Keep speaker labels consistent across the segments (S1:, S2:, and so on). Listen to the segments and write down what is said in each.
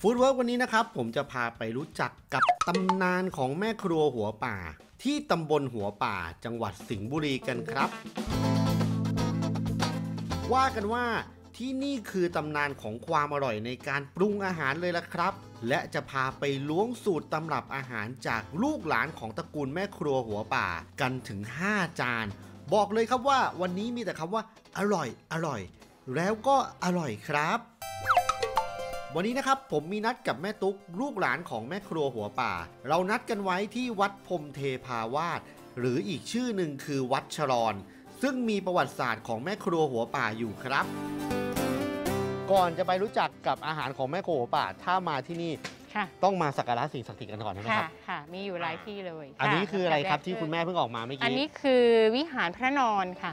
S1: ฟู้ดเวิร์กวันนี้นะครับผมจะพาไปรู้จักกับตำนานของแม่ครัวหัวป่าที่ตำบลหัวป่าจังหวัดสิงห์บุรีกันครับว่ากันว่าที่นี่คือตำนานของความอร่อยในการปรุงอาหารเลยล่ะครับและจะพาไปล้วงสูตรตำรับอาหารจากลูกหลานของตระกูลแม่ครัวหัวป่ากันถึง5 จานบอกเลยครับว่าวันนี้มีแต่คำว่าอร่อยอร่อยแล้วก็อร่อยครับวันนี้นะครับผมมีนัดกับแม่ตุ๊กลูกหลานของแม่ครัวหัวป่าเรานัดกันไว้ที่วัดพรหมเทพาวาสหรืออีกชื่อหนึ่งคือวัดชรอนซึ่งมีประวัติศาสตร์ของแม่ครัวหัวป่าอยู่ครับก่อนจะไปรู้จักกับอาหารของแม่ครัวหัวป่าถ้ามาที่นี่ต้องมาสักการะสิ่งศักดิ์สิทธิ์กันก่อนใช่ไหมครับ
S2: ค่ะมีอยู่หลายที่เลย
S1: อันนี้คืออะไรครับที่คุณแม่เพิ่งออกมาเมื่อกี้
S2: อันนี้คือวิหารพระนอนค่ะ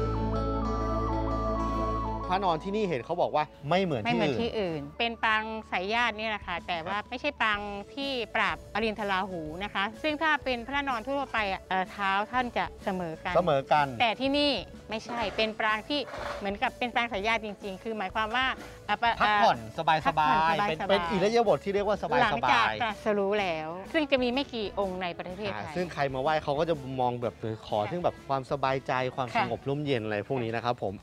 S1: พระนอนที่นี่เห็นเขาบอกว่าไม่เหมือนที่อื่น
S2: เป็นปางสายญาตินี่แหละค่ะแต่ว่าไม่ใช่ปางที่ปราบอรินทราหูนะคะซึ่งถ้าเป็นพระนอนทั่วไปเท้าท่านจะเสมอกันแต่ที่นี่ไม่ใช่เป็นปางที่เหมือนกับเป็นปางสายญาติจริงๆคือหมายความว่า
S1: พักผ่อนสบายเป็นอิริยาบถที่เรียกว่าสบายหลัง
S2: จากตรัสรู้แล้วซึ่งจะมีไม่กี่องค์ในประเทศไทย
S1: ซึ่งใครมาไหว้เขาก็จะมองแบบขอถึงแบบความสบายใจความสงบร่มเย็นอะไรพวกนี้นะครับผม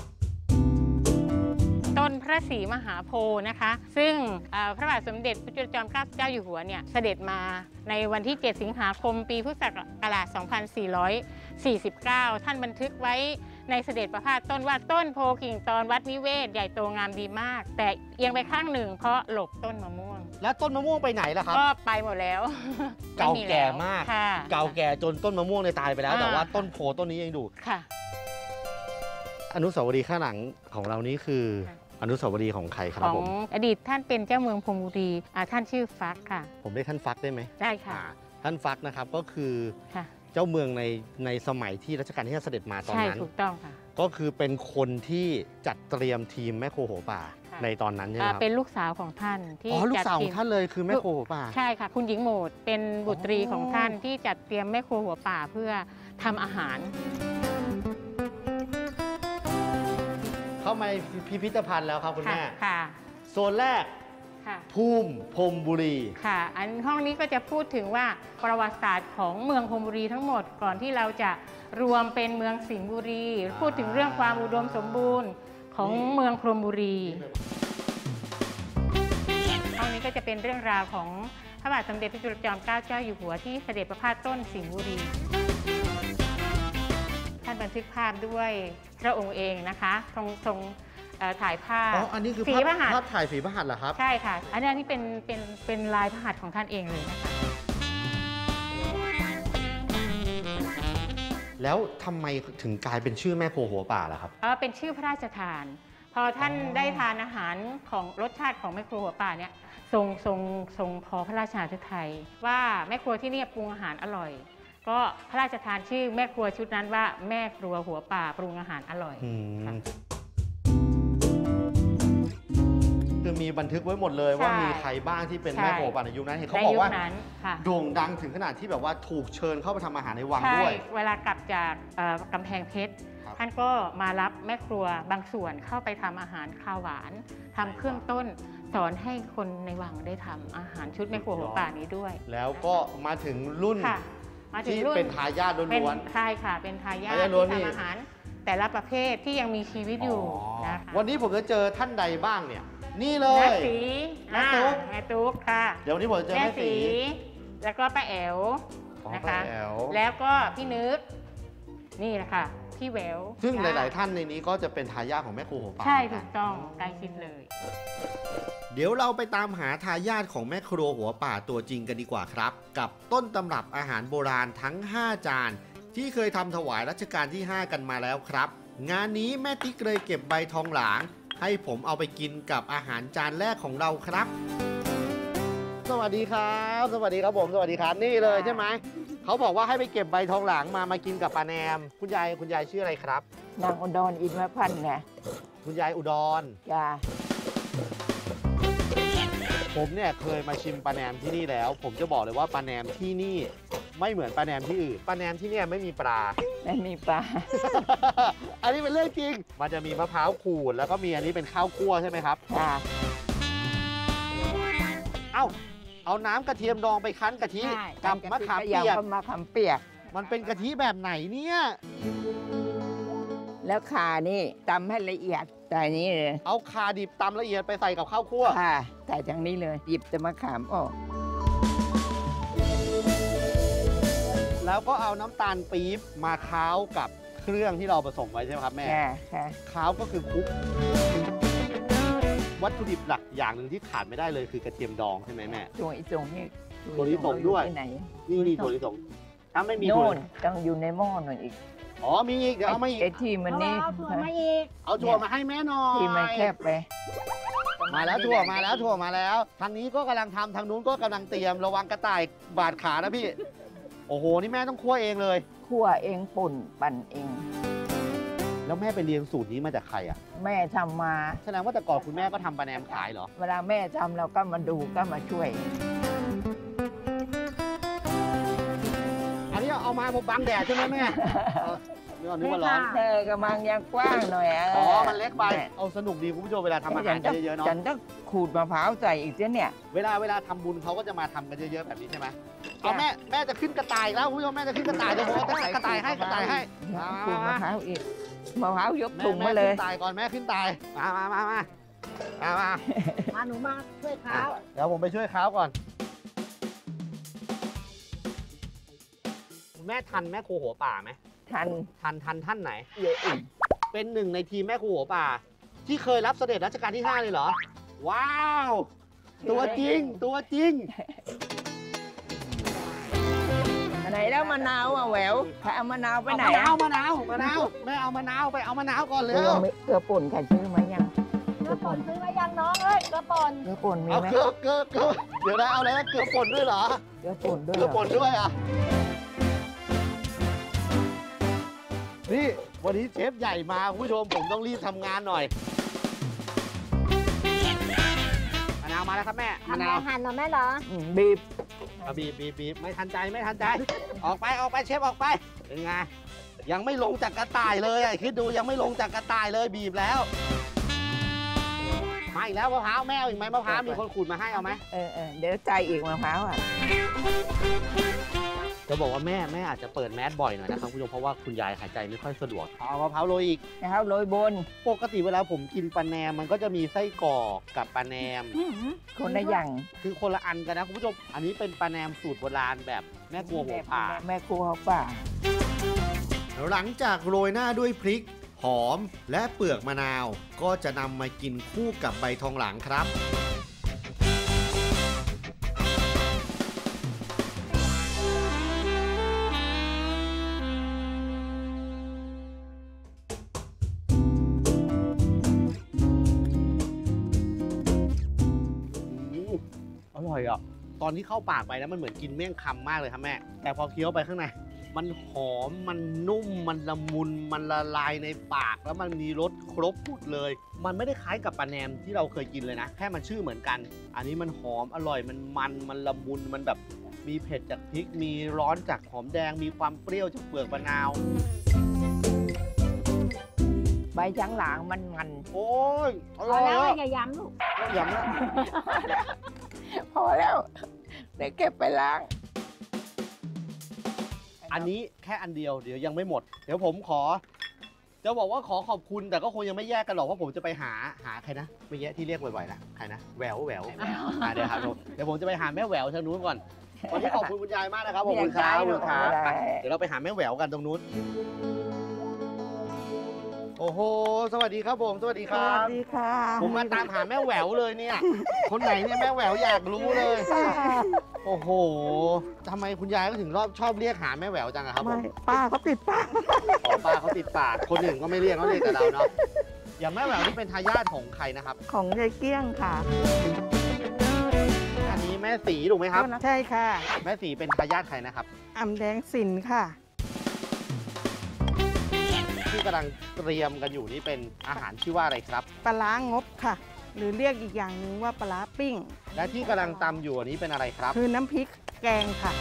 S2: ต้นพระศรีมหาโพธิ์นะคะซึ่งพระบาทสมเด็จพระจุลจอมเกล้าเจ้าอยู่หัวเนี่ยเสด็จมาในวันที่7 สิงหาคมปีพุทธศักราช 2449 ท่านบันทึกไว้ในเสด็จประพาสต้นว่าต้นโพกิ่งตอนวัดนิเวศใหญ่โตงามดีมากแต่เอียงไปข้างหนึ่งเพราะหลบต้นมะม่วง
S1: แล้วต้นมะม่วงไปไหนล่ะครับ
S2: ก็ไปหมดแล้ว
S1: เก่าแก่มากเก่าแก่จนต้นมะม่วงตายไปแล้วแต่ว่าต้นโพต้นนี้ยังดู
S2: ค่ะ
S1: อนุสาวรีย์ข้างหลังของเรานี้คืออนุสาวรีย์ของใครครับผม
S2: ของอดีตท่านเป็นเจ้าเมืองพรหมบุรีท่านชื่อฟักค่ะ
S1: ผมเรียกท่านฟักได้ไหม
S2: ได้ค่ะ
S1: ท่านฟักนะครับก็คือเจ้าเมืองในสมัยที่รัชกาลที่5เสด็จมาตอนนั้น
S2: ใช่ถูกต้องค่ะ
S1: ก็คือเป็นคนที่จัดเตรียมทีมแม่ครัวหัวป่าในตอนนั้นใช่ไหมครับ
S2: เป็นลูกสาวของท่านที่
S1: ลูกสาวของท่านเลยคือแม่ครัวหัวป่า
S2: ใช่ค่ะคุณหญิงโหมดเป็นบุตรีของท่านที่จัดเตรียมแม่ครัวหัวป่าเพื่อทำอาหาร
S1: เข้ามาพิพิธภัณฑ์แล้วครับคุณแม่
S2: ค่ะ
S1: โซนแรกภูมิพรหมบุรี
S2: ค่ะอันห้องนี้ก็จะพูดถึงว่าประวัติศาสตร์ของเมืองพรหมบุรีทั้งหมดก่อนที่เราจะรวมเป็นเมืองสิงห์บุรีพูดถึงเรื่องความอุดมสมบูรณ์ของเมืองพรหมบุรีห้องนี้ก็จะเป็นเรื่องราวของพระบาทสมเด็จพระจุลจอมเกล้าเจ้าอยู่หัวที่เสด็จประพาสต้นสิงห์บุรีท่านบันทึกภาพด้วยพระองค์เองนะคะทรงถ่ายภาพ
S1: อันนี้คือภาพถ่ายฝีพระหัตถ์เหรอครับ
S2: ใช่ค่ะอันนี้เป็นลายพระหัตถ์ของท่านเองเลยนะคะ
S1: แล้วทำไมถึงกลายเป็นชื่อแม่ครัวหัวป่าล่ะครับ
S2: เป็นชื่อพระราชทานพอท่านได้ทานอาหารของรสชาติของแม่ครัวหัวป่าเนี่ยทรงพอพระราชาฤทัยว่าแม่ครัวที่นี่ปรุงอาหารอร่อยก็พระราชทานชื่อแม่ครัวชุดนั้นว่าแม่ครัวหัวป่าปรุงอาหารอร่อย
S1: คือมีบันทึกไว้หมดเลยว่ามีใครบ้างที่เป็นแม่ครัวป่าในยุคนั้นเห็นเขาบอกว่าโด่งดังถึงขนาดที่แบบว่าถูกเชิญเข้าไปทำอาหารในวังด้วย
S2: เวลากลับจากกำแพงเพชรท่านก็มารับแม่ครัวบางส่วนเข้าไปทำอาหารข้าวหวานทำเครื่องต้นสอนให้คนในวังได้ทำอาหารชุดแม่ครัวหัวป่านี้ด้วย
S1: แล้วก็มาถึงรุ่นที่เป็นทายาทล้วน
S2: ๆใช่ค่ะเป็นทายาทที่ทำอาหารแต่ละประเภทที่ยังมีชีวิตอยู่นะคะ
S1: วันนี้ผมจะเจอท่านใดบ้างเนี่ยนี่เลย
S2: แม่สีแม่ตุ๊กค่ะ
S1: เดี๋ยววันนี้ผมจะเจอแม่สี
S2: แล้วก็ป้าแอ๋วนะคะแล้วก็พี่นึกนี่แหละค่ะพี่แหวว
S1: ซึ่งหลายๆท่านในนี้ก็จะเป็นทายาทของแม่ครัวหัวป่า
S2: ใช่ถูกต้องใกล้ชิดเลย
S1: เดี๋ยวเราไปตามหาทายาทของแม่ครัวหัวป่าตัวจริงกันดีกว่าครับกับต้นตำรับอาหารโบราณทั้ง5 จานที่เคยทำถวายรัชกาลที่5กันมาแล้วครับงานนี้แม่ติ๊กเลยเก็บใบทองหลางให้ผมเอาไปกินกับอาหารจานแรกของเราครับสวัสดีครับสวัสดีครับผมสวัสดีครับนี่เลยใช่ไหมเขาบอกว่าให้ไปเก็บใบทองหลางมากินกับปลาแนมคุณยายชื่ออะไรครับ
S3: นางอุดรอินทรพันธ์ไง
S1: คุณยายอุดร
S3: จ้า
S1: ผมเนี่ยเคยมาชิมปลาแหนมที่นี่แล้วผมจะบอกเลยว่าปลาแหนมที่นี่ไม่เหมือนปลาแหนมที่อื่นปลาแหนมที่นี่ไม่มีปลา
S3: ไม่มีปลา
S1: อันนี้เป็นเรื่องจริงมันจะมีมะพร้าวขูดแล้วก็มีอันนี้เป็นข้าวคั่วใช่ไหมครับเอาน้ำกระเทียมดองไปคั้นกะทิ
S3: ใช่
S1: กับมะขามเปียก
S3: มะขามเปียก
S1: มันเป็นกะทิแบบไหนเนี่ย
S3: แล้วข่านี่ตำให้ละเอียดใส่นี้เลย
S1: เอาคาดิบตำละเอียดไปใส่กับข้าวคั่ว
S3: ค่ะใส่ทางนี้เลยหยิบแต่มะขามออก
S1: แล้วก็เอาน้ำตาลปี๊บมาค้าวกับเครื่องที่เราผสมไว้ใช่ไหมครับแม่
S3: ค่ะ
S1: ค้าวก็คือคลุก วัตถุดิบหลักอย่างหนึ่งที่ขาดไม่ได้เลยคือกระเทียมดองใช่ไหมแม่
S3: ถั่วอีสงนี่
S1: ถั่วลิสงด้วย
S3: ที่ไหน
S1: นี่ถั่วลิสงถ้าไม่มีถั่ว
S3: โน่นต้องอยู่ในหม้อหน่อยอีก
S1: อ๋อมีอีกเดี๋ยวเอามาอีก
S3: ไอ้ที่มันนี่
S2: เอาถั่วมาอีก
S1: เอาถั่วมาให้แม่หน่อย
S3: ที่มันแคบไป
S1: มาแล้วถั่วมาแล้วถั่วมาแล้ว ทางนี้ก็กำลังทำทางนู้นก็กำลังเตรียมระวังกระต่ายบาดขานะพี่ โอ้โหนี่แม่ต้องคั่วเองเลย
S3: คั่วเองป่นปั่นเอง
S1: แล้วแม่ไปเรียนสูตรนี้มาจากใครอ่ะ
S3: แม่ทำมา
S1: แสดงว่าแต่ก่อนคุณแม่ก็ทำปลาแหนมขายเหรอ
S3: เวลาแม่ทำเราก็มาดูก็มาช่วย
S1: อันนี้เอามาผมบังแดดใช่ไหมแม่เดี๋ยวนึกว่าร้อน
S3: เธอกำลังยังกว้างหน่อย
S1: อ๋อมันเล็กไปเอาสนุกดีคุณผู้ชมเวลาทำอาหารกันเยอะๆเนาะ
S3: ฉันต้องขูดมะพร้าวใส่อีกเจ้าเนี่ย
S1: เวลาทำบุญเขาก็จะมาทำกันเยอะๆแบบนี้ใช่ไหมเอาแม่จะขึ้นกระต่ายแล้วคุณผู้ชมแม่จะขึ้นกระต่ายเดี๋ยวผมเอากระต่ายให้กระต่ายให้
S3: ขูดมะพร้าวอีกมะพร้าวยก
S1: แม่
S3: ถุงมาเลย
S1: ขึ้นตายก่อนแม่ขึ้นตายมา
S2: มาหนูมาช่วยเขา
S1: เดี๋ยวผมไปช่วยเขาก่อนแม่ทันแม่ครูหัวป่าไหม
S3: ทัน
S1: ท่านไหนเป็นหนึ่งในทีมแม่ครูหัวป่า ที่เคยรับเสด็จรัชกาลที่ 5เลยเหรอว้าวตัวจริง
S3: ไหนแล้วมะนาวอ่ะแหววใครเอามะนาวไปไหน
S1: มะนาวแม่เอามะนาวไปเอามะนาวก่อนเร็ว
S3: เกลือป่นใครซื้อมายัง
S2: กระป่นซื้อมายังน้องเอ้ยกระป่น
S3: เกลือป่นมี
S1: เอา
S3: ไหม
S1: เกลือเดี๋ยวนะเอาอะไรนะเกลือป่นด้วยเหรอ
S3: เกลือป่นด้วย
S1: เกลือป่นด้วยอ่ะนี่วันนี้เชฟใหญ่มาคุณผู้ชมผมต้องรีบทำงานหน่อยมะนาวมาแล้วครับแม่มะนาว
S2: หั่นเหรอแม่เหรอ
S3: บีบ
S1: บีบไม่ทันใจออกไปเชฟออกไปเป็นไงยังไม่ลงจากกระต่ายเลยอ่ะคิดดูยังไม่ลงจากกระต่ายเลยบีบแล้วมาอีกแล้วมะพร้าวแม่เอาอีกไหมมะพร้าวมีคนขูดมาให้เอาไหม
S3: เดี๋ยวใจอีกมะพร้าวอ่ะ
S1: จะบอกว่าแม่อาจจะเปิดแมสบ่อยหน่อยนะครับคุณผู้ชมเพราะว่าคุณยายหายใจไม่ค่อยสะดวกเอามะพร้าวโรยอีก
S3: นะครับโรยบน
S1: ปกติเวลาผมกินปลาแหนมมันก็จะมีไส้กรอกกับปลาแหนม
S3: คนละอย่าง
S1: คือคนละอันกันนะคุณผู้ชมอันนี้เป็นปลาแหนมสูตรโบราณแบบแม่ครัวหัวป่า
S3: แม่ครัวหัวป่า
S1: หลังจากโรยหน้าด้วยพริก หอมและเปลือกมะนาว ก็จะนำมากินคู่กับใบทองหลางครับ อร่อยอ่ะ ตอนที่เข้าปากไปนะมันเหมือนกินเมี่ยงคำมากเลยครับแม่ แต่พอเคี้ยวไปข้างใน มันหอม มันนุ่ม มันละมุน มันละลายในปาก แล้วมันมีรสครบหมดเลย มันไม่ได้คล้ายกับปลาแหนมที่เราเคยกินเลยนะ แค่มันชื่อเหมือนกัน อันนี้มันหอม อร่อย มันละมุน มันแบบมีเผ็ดจากพริก มีร้อนจากหอมแดง มีความเปรี้ยวจากเปลือกมะนาว
S3: ใบช้างหลางมัน
S1: โอ้ยอ
S2: พ
S1: ร่
S2: อ
S1: อย
S2: แล้ว
S1: อะ
S2: อย่าย้ำลูก
S1: อย่างนี้
S3: พอแล้วเดี๋ยวเก็บไปล้าง
S1: อันนี้แค่อันเดียวเดี๋ยวยังไม่หมด เดี๋ยวผมจะบอกว่าขอขอบคุณแต่ก็คงยังไม่แยกกันหรอกเพราะผมจะไปหาใครนะเมื่อกี้ที่เรียกบ่อยๆนะใครนะแหววเดี๋ยวผมจะไปหาแม่แหววทางนู้นก่อนวันนี้ขอบคุณคุณยายมากนะครับขอบคุณครับเดี๋ยวเราไปหาแม่แหววกันตรงนู้นโอ้โหสวัสดีครับผมสวัสดีครับ
S3: สวัสดีค่ะ
S1: ผมมาตามหาแม่แหววเลยเนี่ยคนไหนเนี่ยแม่แหววอยากรู้เลย โอ้โหทำไมคุณยายก็ถึงชอบเรียกหาแม่แหววจังอะครับผม
S3: ป้าเขาติดป้า
S1: อ๋อป้าเขาติดปาก คนอื่นก็ไม่เรียกเขาเรียกแต่เราเนาะ อย่างแม่แหววนี่เป็นทายาทของใครนะครับ
S3: ของยายเกี้ยงค่ะ
S1: อันนี้แม่สีถูกไหมครับ
S3: ใช่ค่ะ
S1: แม่สีเป็นทายาทใครนะครับ
S3: อ่ำแดงสินค่ะ
S1: ที่กำลังเตรียมกันอยู่นี่เป็นอาหารชื่อว่าอะไรครับ
S4: ปลาร้างบค่ะ หรือเรียกอีกอย่างหนึ่งว่าปลาร้าปิ้ง
S1: และที่กำลังตำอยู่อันนี้เป็นอะไรครับ
S4: คือน้ำพริกแกงค่ะ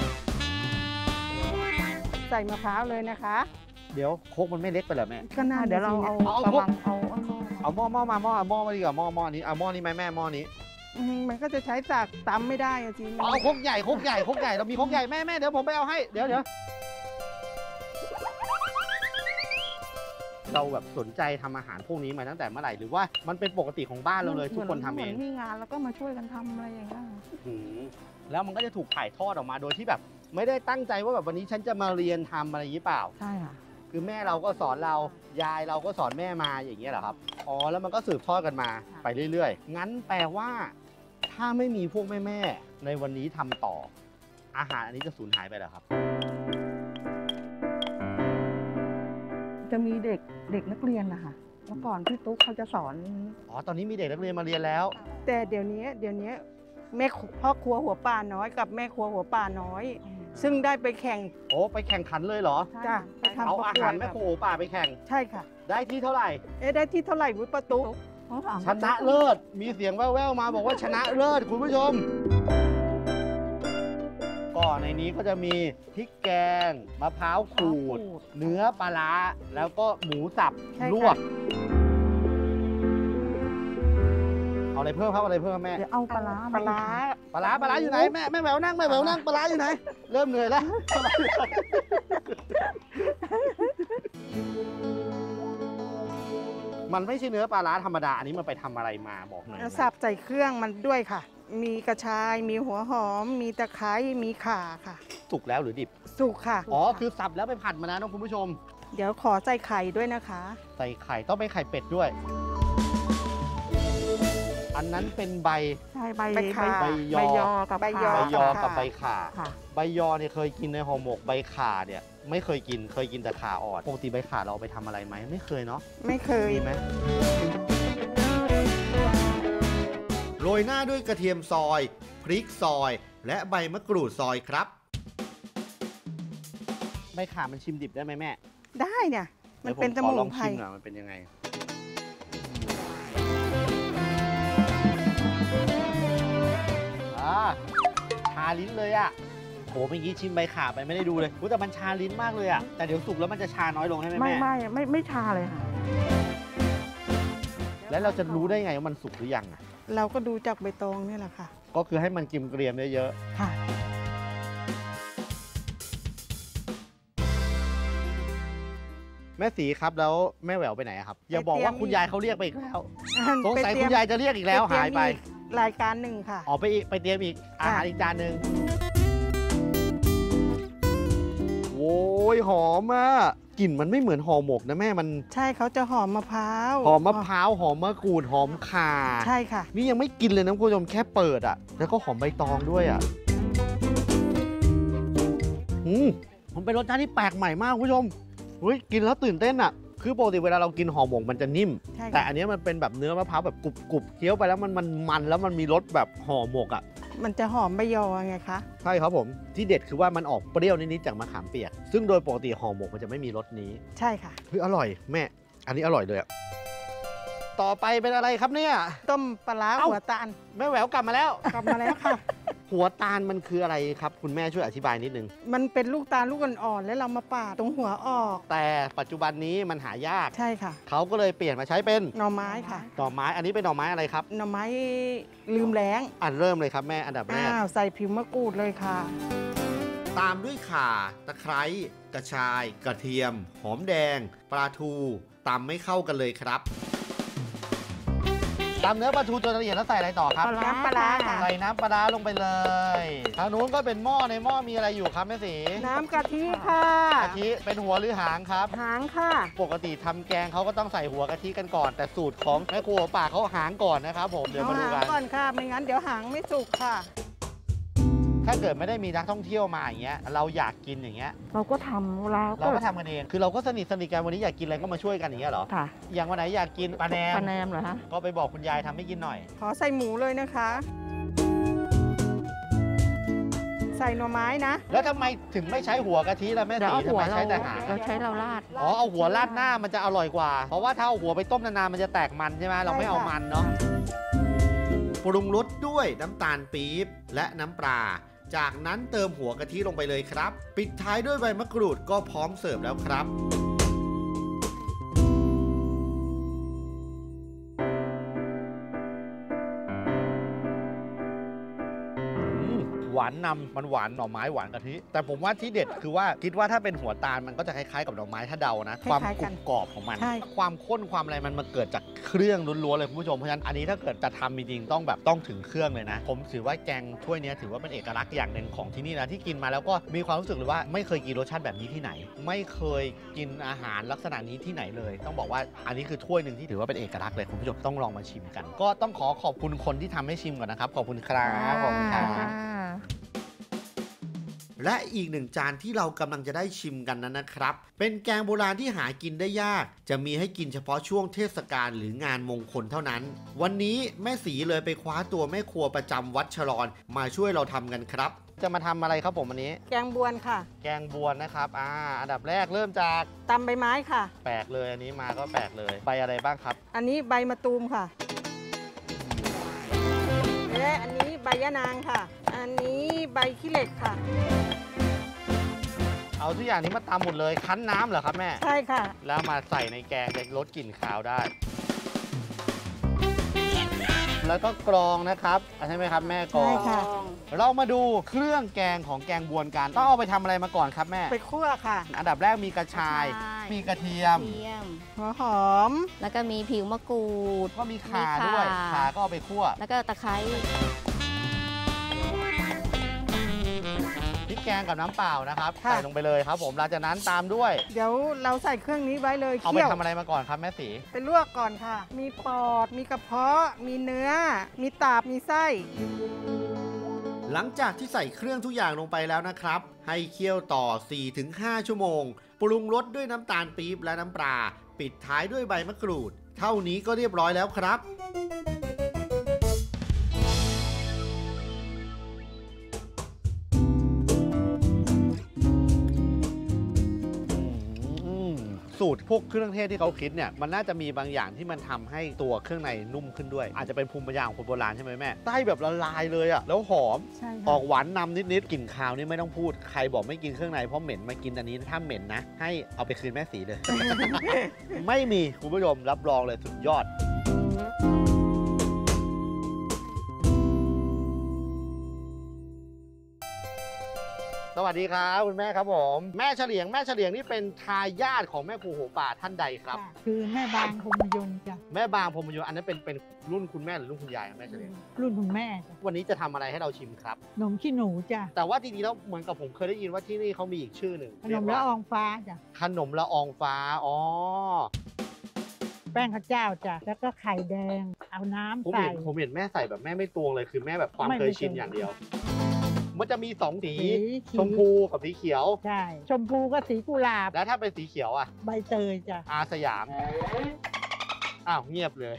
S4: ใส่มะพร้าวเลยนะคะ
S1: เดี๋ยวโคกมันไม่เล็กไปเหรอแม่
S4: ก็น่า
S3: เดี๋ยวเราเอา
S1: เอา
S4: ระวังเอา
S1: เอาหม้อมาดีกว่าหม้อนี้เอาหม้อนี้ไหมแม่หม้อนี้
S4: มันก็จะใช้จากตำไม่ได้อะจี
S1: เอาครกใหญ่ครกใหญ่ครกใหญ่เรามีครกใหญ่แม่เดี๋ยวผมไปเอาให้เดี๋ยวเราแบบสนใจทำอาหารพวกนี้มาตั้งแต่เมื่อไหร่หรือว่ามันเป็นปกติของบ้านเราเลยทุกคนทำเอง
S4: หมืมีงานแล้วก็มาช่วยกันทำอะไรอย่างเงี้ย
S1: แล้วมันก็จะถูกถ่ายทอดออกมาโดยที่แบบไม่ได้ตั้งใจว่าแบบวันนี้ฉันจะมาเรียนทำอะไรอย่างนี้เปล่า
S4: ใช่ค่ะ
S1: คือแม่เราก็สอนเรายายเราก็สอนแม่มาอย่างเงี้ยเหรอครับอ๋อแล้วมันก็สืบทอดกันมาไปเรื่อยๆงั้นแปลว่าถ้าไม่มีพวกแม่ในวันนี้ทำต่ออาหารอันนี้จะสูญหายไปเหรอครับ
S4: จะมีเด็กนักเรียนนะคะเมื่อก่อนพี่ตุ๊กเขาจะสอน
S1: อ๋อตอนนี้มีเด็กนักเรียนมาเรียนแล้ว
S4: แต่เดี๋ยวนี้แม่พ่อครัวหัวป่าน้อยกับแม่ครัวหัวป่าน้อย ซึ่งได้ไปแข่ง
S1: โอ้ไปแข่งขันเลยเหรอ
S4: จ้ะไปทำ
S1: เอา
S4: ประ
S1: อาก
S4: ว
S1: หา
S4: ด
S1: รแม่ครัวป่าไปแข่ง
S4: ใช่ค่ะ
S1: ได้ที่เท่าไหร่
S4: ได้ที่เท่าไหร่วิปตุ๊ก
S1: ชนะเลิศมีเสียงแว่วๆมาบอกว่าชนะเลิศคุณผู้ชมก็ในนี้ก็จะมีพริกแกงมะพร้าวขูด เนื้อปลาร้าแล้วก็หมูสับ
S4: ใช่ค่ะ
S1: ลวกเอาอะไรเพิ่มครับอะไรเพิ่มแม่
S4: เดี๋ยวเอาปลาร้า
S1: ปลาร้าอยู่ไหนแม่แหววนั่งปลาร้าอยู่ไหนเริ่มเหนื่อยแล้วมันไม่ใช่เนื้อปลาร้าธรรมดาอันนี้มันไปทำอะไรมาบอกหน่อย
S4: สับใส่เครื่องมันด้วยค่ะ มีกระชายมีหัวหอม มีตะไคร้มีข่าค่ะ
S1: สุกแล้วหรือดิบ
S4: สุกค่ะ
S1: อ๋อคือสับแล้วไปผัดมานะน้องคุณผู้ชม
S4: เดี๋ยวขอใส่ไข่ด้วยนะคะ
S1: ใส่ไข่ต้องเป็นไข่เป็ดด้วย อันนั้นเป็นใบ
S4: ใช่ใบ
S1: ใบยอ
S4: กับใบยอ
S1: ใบยอกับ
S4: ค่ะ
S1: ใบข่า
S4: ค่ะ
S1: ใบยอเนี่ยเคยกินในห่อหมกใบข่าเนี่ยไม่เคยกินแต่ข่าอ่อนปกติใบข่าเราเอาไปทำอะไรไหมไม่เคยเนาะ
S4: ไม่เคย
S1: มีไหมโรยหน้าด้วยกระเทียมซอยพริกซอย และใบมะกรูดซอยครับใบข่ามันชิมดิบได้ไหมแม่
S4: ได้เนี่ยมันเป็นสมุนไพร
S1: เดี๋ยวผมขอลองชิมหน่อยมันเป็นยังไงชาลิ้นเลยอะโหเมื่อกี้ชิมใบข่าไปไม่ได้ดูเลยแต่มันชาลิ้นมากเลยอะแต่เดี๋ยวสุกแล้วมันจะชาน้อยลงใช่ไหมแม่
S4: ไม่ชาเลยค่ะ
S1: แล้วเราจะรู้ได้ไงว่ามันสุกหรือยังอะ
S4: เราก็ดูจากใบตองนี่แหละค่ะ
S1: ก็คือให้มันกิมเกรียมเยอะ
S4: ค่ะ
S1: ๆแม่สีครับแล้วแม่แหววไปไหนอะครับอย่าบอกว่าคุณยายเขาเรียกไปอีกแล้วสงสัย
S4: ไปเตรี
S1: คุ
S4: ยม
S1: ณยายจะเรียกอีกแล้วหายไป
S4: รายการหนึ่งค่ะ
S1: ออกไปอีกไปเตรียมอีกอาหารอีกจานหนึ่งโอ้ยหอมอะกลิ่นมันไม่เหมือนห่อหมกนะแม่มัน
S4: ใช่เขาจะหอมมะพร้าว
S1: หอมมะพร้าวหอมมะกรูดหอมข่า
S4: ใช่ค่ะ
S1: นี่ยังไม่กินเลยนะคุณผู้ชมแค่เปิดอะแล้วก็หอมใบตองด้วยอะมันเป็นรสชาติที่แปลกใหม่มากคุณผู้ชมเฮ้ยกินแล้วตื่นเต้นอะคือปกติเวลาเรากินห่อหมกมันจะนิ่ม
S4: ใช่ค่ะ
S1: แต่อันนี้มันเป็นแบบเนื้อมะพร้าวแบบกรุบๆเคี้ยวไปแล้วมันแล้วมันมีรสแบบห่อหมกอะ
S4: มันจะหอมใบยอไงคะ
S1: ใช่ครับผมที่เด็ดคือว่ามันออกเปรี้ยวนิดๆจากมะขามเปียกซึ่งโดยปกติห่อหมกมันจะไม่มีรสนี้
S4: ใช่ค่ะ
S1: เฮ้ยอร่อยแม่ อันนี้อร่อยเลยอะต่อไปเป็นอะไรครับเนี่ย
S4: ต้มปลาร้า
S1: เอ้า
S4: หัวตาล
S1: แม่แหววกลับมาแล้ว
S4: กลับมาแล้วค่ะ
S1: หัวตาลมันคืออะไรครับคุณแม่ช่วยอธิบายนิดนึง
S4: มันเป็นลูกตาลลูกอ่อนๆแล้วเรามาปาดตรงหัวออก
S1: แต่ปัจจุบันนี้มันหายาก
S4: ใช่ค่ะ
S1: เขาก็เลยเปลี่ยนมาใช้เป็น
S4: หน่อไม้ค่ะ
S1: หน่อไม้อันนี้เป็นหน่อไม้อะไรครับ
S4: หน่อไม้ลืมแล้ง
S1: อันเริ่มเลยครับแม่อันดับแรก
S4: ใส่ผิวมะกรูดเลยค่ะ
S1: ตามด้วยข่าตะไคร้กระชาย กระเทียม หอมแดง ปลาทูตำไม่เข้ากันเลยครับตำเนื้อปลาทูจนละเอียดแล้วใส่อะไรต่อครับ
S4: น้ำปลาร้าค่ะ
S1: ใส่น้ำปลาร้าลงไปเลยทางนู้นก็เป็นหม้อในหม้อมีอะไรอยู่ครับแม่สี
S4: น้ำกะทิค่ะ
S1: กะทิเป็นหัวหรือหางครับ
S4: หางค่ะ
S1: ปกติทำแกงเขาก็ต้องใส่หัวกะทิกันก่อน แต่สูตรของแม่ครัวป่าเขาหางก่อนนะครับผมเดี๋ยว
S4: เอา
S1: มาดู
S4: หาง
S1: กัน
S4: ก่อนค่ะ ไม่งั้นเดี๋ยวหางไม่สุกค่ะ
S1: ถ้าเกิดไม่ได้มีนักท่องเที่ยวมาอย่างเงี้ยเราอยากกินอย่างเงี้ย
S3: เราก็ทำเรา
S1: เราก็ทำกันเองคือเราก็สนิทกันวันนี้อยากกินอะไรก็มาช่วยกันอย่างเงี้ยเหรอ
S3: ค่ะ
S1: อย่างวันไหนอยากกินปลาแหนม
S3: ปลาแนมเหรอฮะ
S1: ก็ไปบอกคุณยายทำให้กินหน่อย
S4: ขอใส่หมูเลยนะคะ ใส่หน่อไม้นะ
S1: แล้วทำไมถึงไม่ใช้หัวกะทิล่ะแม่
S3: เดี๋ยว
S1: สี
S3: เอา
S1: ทำ
S3: หัว
S1: ไม
S3: เรา
S1: ใช้แต่หาง
S3: เราใช้เราราด
S1: อ๋อเอาหัวราดหน้ามันจะอร่อยกว่า เพราะว่าถ้าเอาหัวไปต้มนานๆมันจะแตกมันใช่ไหมเราไม่เอามันเนาะปรุงรสด้วยน้ำตาลปี๊บและน้ำปลาจากนั้นเติมหัวกะทิลงไปเลยครับ ปิดท้ายด้วยใบมะกรูดก็พร้อมเสิร์ฟแล้วครับหวานนำมันหวานหน่อไม้หวานกะทิแต่ผมว่าที่เด็ดคือว่าคิดว่าถ้าเป็นหัวตาลมันก็จะคล้ายๆกับดอกไม้ถ้าเดานะความกรุบกรอบของมัน ความข้นความอะไรมันมาเกิดจากเครื่องล้วนๆเลยคุณผู้ชมเพราะฉะนั้นอันนี้ถ้าเกิดจะทำจริงๆต้องถึงเครื่องเลยนะผมถือว่าแกงถ้วยนี้ถือว่าเป็นเอกลักษณ์อย่างหนึ่งของที่นี่นะที่กินมาแล้วก็มีความรู้สึกเลยว่าไม่เคยกินรสชาติแบบนี้ที่ไหนไม่เคยกินอาหารลักษณะนี้ที่ไหนเลยต้องบอกว่าอันนี้คือถ้วยหนึ่งที่ถือว่าเป็นเอกลักษณ์เลยคุณผู้ชมต้องลองมาชิมกันก็ต้องขอบคุณคนที่ทำให้ชิมก่อนนะครับขอบคุณครับขอบคุณครับและอีกหนึ่งจานที่เรากำลังจะได้ชิมกันนั้นนะครับเป็นแกงโบราณที่หากินได้ยากจะมีให้กินเฉพาะช่วงเทศกาลหรืองานมงคลเท่านั้นวันนี้แม่สีเลยไปคว้าตัวแม่ครัวประจำวัดฉลอนมาช่วยเราทำกันครับจะมาทำอะไรครับผมวันนี้
S4: แกงบวนค่ะ
S1: แกงบวนนะครับอันดับแรกเริ่มจาก
S4: ตำใบไม้ค่ะ
S1: แปลกเลยอันนี้มาก็แปลกเลยใบอะไรบ้างครับ
S4: อันนี้ใบมะตูมค่ะและอันนี้ใบยะนางค่ะอันนี้ใบขี้เหล็กค่ะ
S1: เอาทุกอย่างนี้มาตำหมดเลยคั้นน้ำเหรอครับแม่
S4: ใช่ค่ะ
S1: แล้วมาใส่ในแกงจะลดกลิ่นคาวได้แล้วก็กรองนะครับใช่ไหมครับแม่กรอง
S4: ใช่ค่ะ
S1: เรามาดูเครื่องแกงของแกงบวนกันต้องเอาไปทำอะไรมาก่อนครับแม่
S4: ไปคั่วค่ะ
S1: อันดับแรกมีกระชายมีกระเทียม
S4: หัวหอม
S3: แล้วก็มีผิวมะกรูด
S1: ก็มีข่าด้วยข่าก็เอาไปคั่ว
S3: แล้วก็ตะไคร้
S1: พริกแกงกับน้ำเปล่านะครับใส่ลงไปเลยครับผมหลังจากนั้นตามด้วย
S4: เดี๋ยวเราใส่เครื่องนี้ไว้เลย
S1: เอาไปทำอะไรมาก่อนครับแม่สี
S4: ไปลวกก่อนค่ะมีปอดมีกระเพาะมีเนื้อมีตับมีไส้หลังจากที่ใส่เครื่องทุกอย่างลงไปแล้วนะครับให้เคี่ยวต่อ 4-5 ชั่วโมงปรุงรสด้วยน้ำตาลปี๊บและน้ำปลาปิดท้ายด้วยใบมะกรูดเท่านี้ก็เรียบร้อยแล้วครับสูตรพวกเครื่องเทศที่เขาคิดเนี่ยมันน่าจะมีบางอย่างที่มันทำให้ตัวเครื่องในนุ่มขึ้นด้วยอาจจะเป็นภูมิปัญญาของคนโบราณใช่ไหมแม่ไส้แบบละลายเลยอะแล้วหอมออกหวานนำนิดๆกลิ่นคาวนี่ไม่ต้องพูดใครบอกไม่กินเครื่องในเพราะเหม็นมากินอันนี้ถ้าเหม็นนะให้เอาไปคืนแม่สีเลย ไม่มีคุณผู้ชมรับรองเลยสุดยอดสวัสดีครับคุณแม่ครับผมแม่เฉลียงนี่เป็นทายาทของแม่ครูหัวป่าท่านใดครับ
S5: คือแม่บางพรหมยนต์จ้ะ
S1: แม่บางพรหมยนต์อันนั้นเป็นรุ่นคุณแม่หรือรุ่นคุณยายครับแม่เฉลียง
S5: รุ่นคุณแม่
S1: วันนี้จะทำอะไรให้เราชิมครับ
S5: ขนมขี้หนูจ้ะ
S1: แต่ว่าจริงๆแล้วเหมือนกับผมเคยได้ยินว่าที่นี่เขามีอีกชื่อหนึ่ง
S5: ขนมละอองฟ้าจ้ะ
S1: ขนมละอองฟ้าอ๋อ
S5: แป้งข้าวเจ้าจ้ะแล้วก็ไข่แดงเอาน้ำใส่
S1: ผมเห็นแม่ใส่แบบแม่ไม่ตวงเลยคือแม่แบบความเคยชินอย่างเดียวมันจะมี2สีชมพูกับสีเขียว
S5: ใช่ชมพูก็สีกุหลาบ
S1: แล้วถ้าเป็นสีเขียวอ่ะ
S5: ใบเตยจ้ะ
S1: อาสยามอ้าวเงียบเลย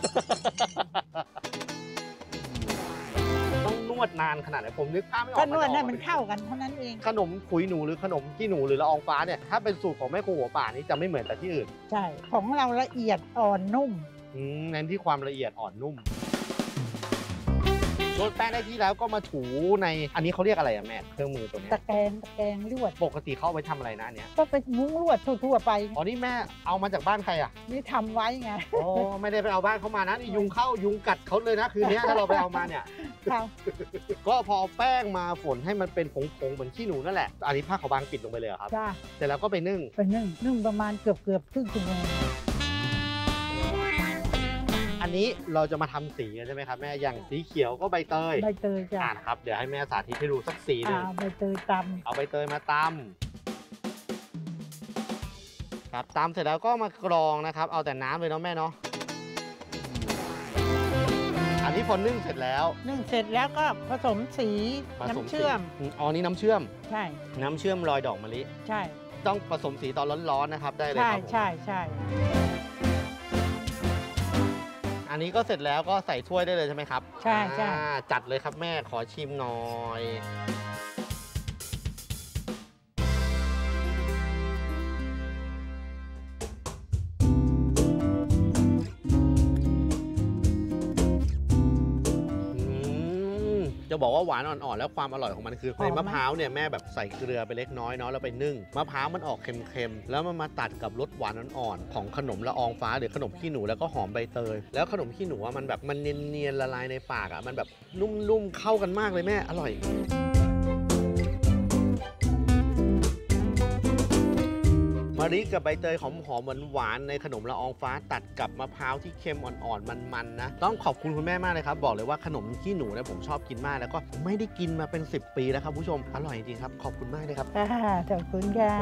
S1: ต้องนวดนานขนาดไหนผมนึกภาพไม่ออก
S5: ก็นวดให้มันเข้ากันเท่านั้นเอง
S1: ขนมขุยหนูหรือขนมขี้หนูหรือละอองฟ้าเนี่ยถ้าเป็นสูตรของแม่ครูหัวป่านี่จะไม่เหมือนแต่ที่อื่น
S5: ใช่ของเราละเอียดอ่อนนุ่ม
S1: เน้นที่ความละเอียดอ่อนนุ่มโรยแป้งได้ที่แล้วก็มาถูในอันนี้เขาเรียกอะไรอะแม่เครื่องมือตัวนี้
S5: ตะแกรงลวด
S1: ปกติเขาเอาไปทำอะไรนะเนี้ย
S5: ก็ไปมุ้งลวดทั่วไป
S1: อ๋อนี่แม่เอามาจากบ้านใครอะ
S5: นี่ทำไว้ไง
S1: อ๋อไม่ได้ไปเอาบ้านเขามานะนี่ยุงเข้ายุงกัดเขาเลยนะคืนนี้ถ้าเราไปเอามาเนี่ยก็พอแป้งมาฝนให้มันเป็นผงๆเหมือนขี้หนูนั่นแหละอันนี้ผ้าขาวบางปิดลงไปเลยครับเสร็จแล้วก็ไปนึ่ง
S5: ประมาณเกือบครึ่งชั่วโมง
S1: อันนี้เราจะมาทำสีกันใช่ไหมครับแม่อย่างสีเขียวก็ใบเตย
S5: จ้ะ
S1: ครับเดี๋ยวให้แม่สาธิตให้ดูสักสีหนึ่ง
S5: ใบเตยตำ
S1: เอาใบเตยมาตำครับตำเสร็จแล้วก็มากรองนะครับเอาแต่น้ำเลยเนาะแม่เนาะอันนี้พอนึ่งเสร็จแล้ว
S5: ก็ผสมสีน้ำเชื่อม
S1: อ๋อนี่น้ำเชื่อม
S5: ใช่
S1: น้ำเชื่อมลอยดอกมะลิ
S5: ใช่
S1: ต้องผสมสีตอนร้อนๆนะครับได้เลยครับ
S5: ใช่
S1: อันนี้ก็เสร็จแล้วก็ใส่ถ้วยได้เลยใช่ไหมครับ
S5: ใช่
S1: จัดเลยครับแม่ขอชิมหน่อยจะบอกว่าหวานอ่อนๆแล้วความอร่อยของมันคือในมะพร้าวเนี่ยแม่แบบใส่เกลือไปเล็กน้อยเนาะแล้วไปนึ่งมะพร้าวมันออกเค็มๆแล้วมันมาตัดกับรสหวานอ่อนๆของขนมละอองฟ้าหรือขนมขี้หนูแล้วก็หอมใบเตยแล้วขนมขี้หนูมันแบบมันเนียนๆละลายในปากอ่ะมันแบบนุ่มๆเข้ากันมากเลยแม่อร่อย
S4: มะลิกับใบเตยหอมๆหวานๆในขนมละอองฟ้าตัดกับมะพร้าวที่เค็มอ่อนๆมันๆนะต้องขอบคุณคุณแม่มากเลยครับบอกเลยว่าขนมขี้หนูเนี่ยผมชอบกินมากแล้วก็ไม่ได้กินมาเป็น10 ปีแล้วครับผู้ชมอร่อยจริงครับขอบคุณมากเลยครับ
S5: ขอบคุณค่ะ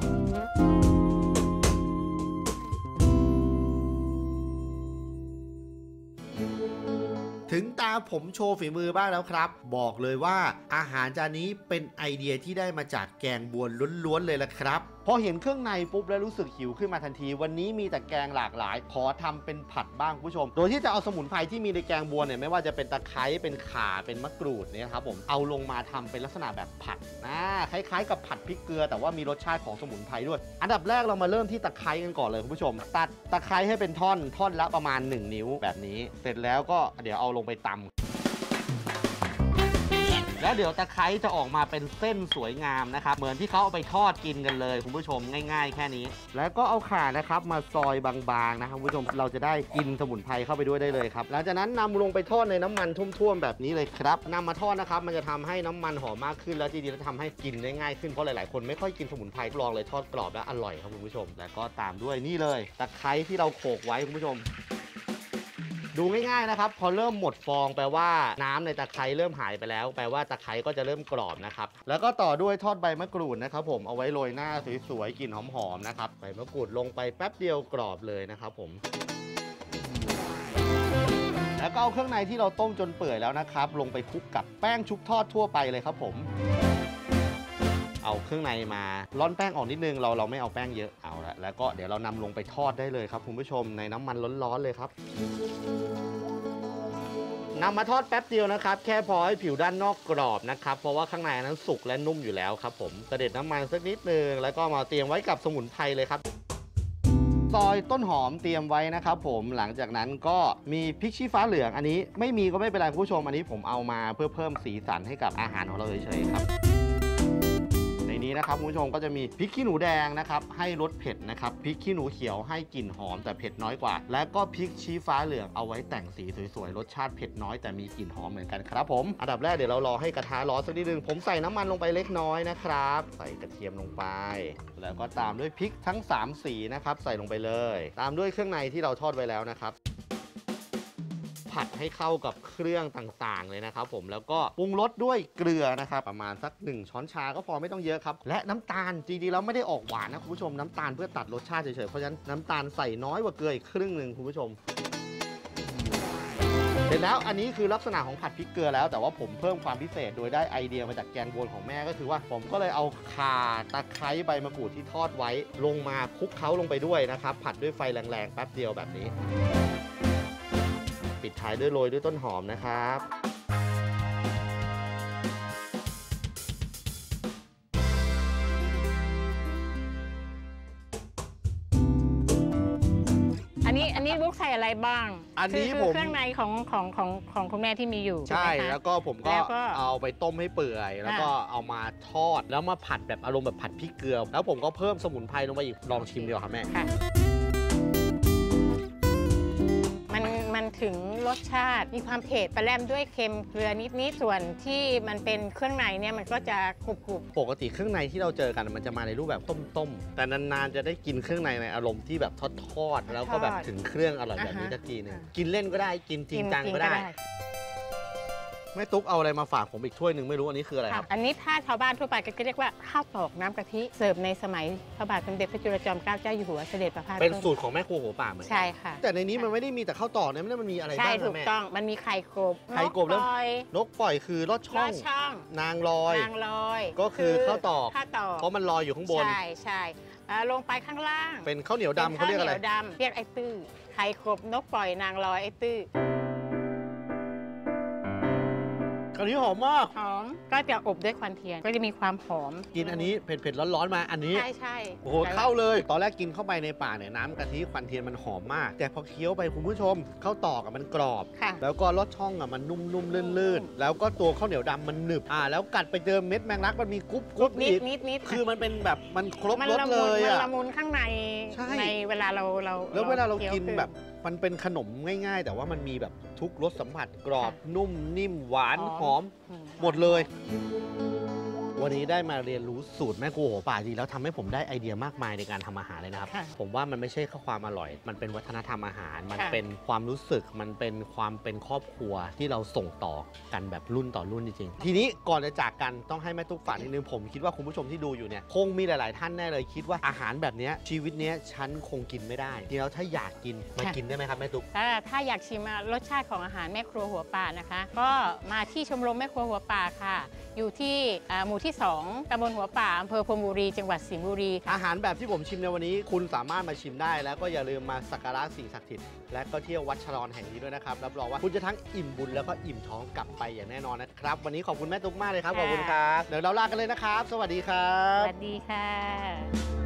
S1: ถึงตาผมโชว์ฝีมือบ้างแล้วครับบอกเลยว่าอาหารจานนี้เป็นไอเดียที่ได้มาจากแกงบวนล้วนๆเลยละครับพอเห็นเครื่องในปุ๊บแล้วรู้สึกหิวขึ้นมาทันทีวันนี้มีแต่แกงหลากหลายขอทำเป็นผัดบ้างผู้ชมโดยที่จะเอาสมุนไพรที่มีในแกงบวนเนี่ยไม่ว่าจะเป็นตะไคร้เป็นข่าเป็นมะกรูดเนี่ยครับผมเอาลงมาทำเป็นลักษณะแบบผัดคล้ายๆกับผัดพริกเกลือแต่ว่ามีรสชาติของสมุนไพรด้วยอันดับแรกเรามาเริ่มที่ตะไคร้กันก่อนเลยคุณผู้ชมตัดตะไคร้ให้เป็นท่อนละประมาณ1 นิ้วแบบนี้เสร็จแล้วก็เดี๋ยวเอาลงไปตำแล้วเดี๋ยวตะไคร้จะออกมาเป็นเส้นสวยงามนะครับเหมือนที่เขาเอาไปทอดกินกันเลยคุณผู้ชมง่ายๆแค่นี้แล้วก็เอาข่านะครับมาซอยบางๆนะครับคุณผู้ชมเราจะได้กินสมุนไพรเข้าไปด้วยได้เลยครับหลังจากนั้นนำลงไปทอดในน้ำมันท่วมๆแบบนี้เลยครับนำมาทอดนะครับมันจะทำให้น้ำมันหอมมากขึ้นแล้วจริงๆแล้วทำให้กินได้ง่ายขึ้นเพราะหลายๆคนไม่ค่อยกินสมุนไพรลองเลยทอดกรอบและอร่อยครับคุณผู้ชมแล้วก็ตามด้วยนี่เลยตะไคร้ที่เราโขลกไว้คุณผู้ชมดูง่ายๆนะครับพอเริ่มหมดฟองแปลว่าน้ำในตะไคร้เริ่มหายไปแล้วแปลว่าตะไคร้ก็จะเริ่มกรอบนะครับแล้วก็ต่อด้วยทอดใบมะกรูดนะครับผมเอาไว้โรยหน้าสวยๆกลิ่นหอมๆนะครับใบมะกรูดลงไปแป๊บเดียวกรอบเลยนะครับผมแล้วก็เอาเครื่องในที่เราต้มจนเปื่อยแล้วนะครับลงไปคลุกกับแป้งชุบทอดทั่วไปเลยครับผมเอาเครื่องในมาร่อนแป้งออกนิดนึงเราไม่เอาแป้งเยอะเอาละแล้วก็เดี๋ยวเรานำลงไปทอดได้เลยครับคุณผู้ชมในน้ำมันร้อนๆเลยครับนำมาทอดแป๊บเดียวนะครับแค่พอให้ผิวด้านนอกกรอบนะครับเพราะว่าข้างในนั้นสุกและนุ่มอยู่แล้วครับผมเสด็จน้ำมันสักนิดนึงแล้วก็มาเตรียมไว้กับสมุนไพรเลยครับซอยต้นหอมเตรียมไว้นะครับผมหลังจากนั้นก็มีพริกชี้ฟ้าเหลืองอันนี้ไม่มีก็ไม่เป็นไรคุณผู้ชมอันนี้ผมเอามาเพื่อเพิ่มสีสันให้กับอาหารของเราเฉยๆครับในนี้นะครับคุณผู้ชมก็จะมีพริกขี้หนูแดงนะครับให้รสเผ็ดนะครับพริกขี้หนูเขียวให้กลิ่นหอมแต่เผ็ดน้อยกว่าและก็พริกชี้ฟ้าเหลืองเอาไว้แต่งสีสวยๆรสชาติเผ็ดน้อยแต่มีกลิ่นหอมเหมือนกันครับผมอันดับแรกเดี๋ยวเรารอให้กระทะร้อนสักนิดนึงผมใส่น้ำมันลงไปเล็กน้อยนะครับใส่กระเทียมลงไปแล้วก็ตามด้วยพริกทั้ง3สีนะครับใส่ลงไปเลยตามด้วยเครื่องในที่เราทอดไว้แล้วนะครับผัดให้เข้ากับเครื่องต่างๆเลยนะครับผมแล้วก็ปรุงรสด้วยเกลือนะครับประมาณสัก1 ช้อนชาก็พอไม่ต้องเยอะครับและน้ำตาลจริงๆแล้วไม่ได้ออกหวานนะคุณผู้ชมน้ำตาลเพื่อตัดรสชาติเฉยๆเพราะฉะนั้นน้ำตาลใส่น้อยกว่าเกลืออีกครึ่งหนึ่งคุณผู้ชมเสร็จแล้วอันนี้คือลักษณะของผัดพริกเกลือแล้วแต่ว่าผมเพิ่มความพิเศษโดยได้ไอเดียมาจากแกงบวนของแม่ก็คือว่าผมก็เลยเอาข่าตะไคร้ใบมะกรูดที่ทอดไว้ลงมาคลุกเคล้าลงไปด้วยนะครับผัดด้วยไฟแรงๆแป๊บเดียวแบบนี้ปิดท้ายด้วยโรยด้วยต้นหอมนะครับ
S2: อันนี้ลูกใส่อะไรบ้าง
S4: อันนี้
S2: คือเครื่องในของคุณแม่ที่มีอยู่
S4: ใช่
S2: ไหมคะ
S4: แล้วก็ผมก็เอาไปต้มให้เปื่อยแล้วก็เอามาทอดแล้วมาผัดแบบอารมณ์แบบผัดพริกเกลือแล้วผมก็เพิ่มสมุนไพรลงไปอีกลองชิมดีกว่าครับแม่
S2: มันถึงรสชาติมีความเผ็ดปลาแรมด้วยเค็มเกลือนิดๆส่วนที่มันเป็นเครื่องในเนี่ยมันก็จะกรุบ
S4: ๆปกติเครื่องในที่เราเจอกันมันจะมาในรูปแบบต้มๆแต่นานๆจะได้กินเครื่องในในอารมณ์ที่แบบทอดๆแล้วก็แบบถึงเครื่องอร่อยแบบนี้สักทีนึงกินเล่นก็ได้กินจริงจังก็ได้แม่ตุ๊กเอาอะไรมาฝากผมอีกถ้วยหนึ่งไม่รู้อันนี้คืออะไรครับ
S2: อันนี้ถ้าชาวบ้านทั่วไปก็เรียกว่าข้าวตอกน้ำกะทิเสิร์ฟในสมัยพระบาทสมเด็จพระจุลจอมเกล้าเจ้าอยู่หัวเสด็จประพาส
S4: เป็นสูตรของแม่ครัวหัวป่าเหมือน
S2: ใช่ค่ะ
S4: แต่ในนี้มันไม่ได้มีแต่ข้าวตอกเนี่ยมันมีอะไรบ้าง
S2: ใช่ถูกต้องมันมีไข่กบ
S4: แล้วนกปล่อยคือลอดช่องนางลอยก็คือข้าวตอกเพราะมันลอยอยู่ข้างบน
S2: ใช่ลงไปข้างล่าง
S4: เป็นข้าวเหนียวดำเขาเรียกอะไร
S2: เรียกไอ้ตื้อไข่กบนกปล่อยนางลอยไอ้ตื้อ
S4: อันนี้หอมมาก
S2: หอมก็จะอบด้วยควันเทียนก็จะมีความหอม
S4: กินอันนี้เผ็ดๆร้อนๆมาอันนี้
S2: ใช่
S4: โอ้โหเข้าเลยตอนแรกกินเข้าไปในปากเนี่ยน้ำกะทิควันเทียนมันหอมมากแต่พอเคี้ยวไปคุณผู้ชมข้าวตอกมันกรอบแล้วก็รสช่องมันนุ่มๆลื่นๆแล้วก็ตัวข้าวเหนียวดำมันหนึบแล้วกัดไปเจอเม็ดแมงลักมันมีกรุบ
S2: นิด
S4: คือมันเป็นแบบมันครบรสเลย
S2: มันละมุนข้างในเวลาเรา
S4: แล้วเวลาเรากินแบบมันเป็นขนมง่ายๆแต่ว่ามันมีแบบทุกรสสัมผัสกรอบนุ่มนิ่มหวานหอมหมดเลยโวันนี้ได้มาเรียนรู้สูตรแม่ครัวหัวป่าจริงแล้วทำให้ผมได้ไอเดียมากมายในการทำอาหารเลยนะครับ
S2: ค่ะ
S4: ผมว่ามันไม่ใช่แค่ความอร่อย มันเป็นวัฒนธรรมอาหาร มัน
S2: ค่ะ
S4: เป็นความรู้สึกมันเป็นความเป็นครอบครัวที่เราส่งต่อกันแบบรุ่นต่อรุ่นจริงๆทีนี้ก่อนจะจากกันต้องให้แม่ตุ๊กฝากนิดนึงผมคิดว่าคุณผู้ชมที่ดูอยู่เนี่ยคงมีหลายๆท่านแน่เลยคิดว่าอาหารแบบเนี้ยชีวิตเนี้ยฉันคงกินไม่ได้ทีแล้วถ้าอยากกินมากินได้ไหมครับแม่ตุ๊ก
S2: ถ้าอยากชิมรสชาติของอาหารแม่ครัวหัวป่านะคะ ก็มาที่ชมรมแม่ครัวหัวป่าค่ะ อยู่ที่หมู่ที่ 2ตำบลหัวป่าอำเภอพรหมบุรีจังหวัดสิงห์บุรีค่ะ
S4: อาหารแบบที่ผมชิมในวันนี้คุณสามารถมาชิมได้แล้วก็อย่าลืมมาสักการะสิ่งศักดิ์สิทธิ์และก็เที่ยววัดฉลองแห่งนี้ด้วยนะครับรับรองว่าคุณจะทั้งอิ่มบุญแล้วก็อิ่มท้องกลับไปอย่างแน่นอนนะครับวันนี้ขอบคุณแม่ตุ๊กมากเลยครับขอบคุณครับเดี๋ยวเราลากันเลยนะครับ สวัสดีครั
S2: ส
S4: บ
S2: วัสดีค่ะ